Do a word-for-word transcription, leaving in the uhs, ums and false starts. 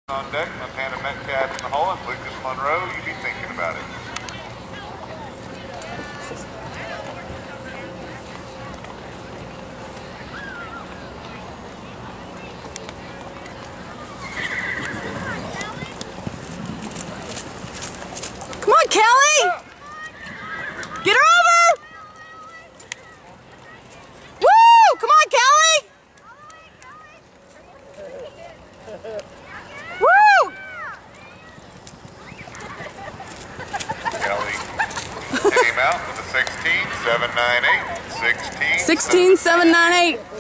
On deck, Montana Metcalf in the hull, and Lucas Monroe, you be thinking about it. Come on, Kelly! Get her over! Woo! Come on, Kelly! Woo! Kelly came out with a sixteen seven nine eight. sixteen sixteen seven nine eight.